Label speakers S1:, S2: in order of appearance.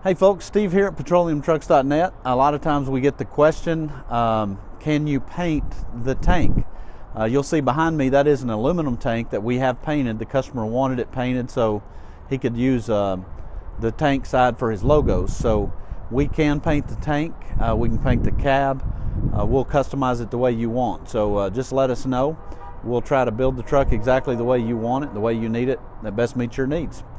S1: Hey folks, Steve here at petroleumtrucks.net. A lot of times we get the question, can you paint the tank? You'll see behind me that is an aluminum tank that we have painted. The customer wanted it painted so he could use the tank side for his logos. So we can paint the tank, we can paint the cab, we'll customize it the way you want. So just let us know. We'll try to build the truck exactly the way you want it, the way you need it, that best meets your needs.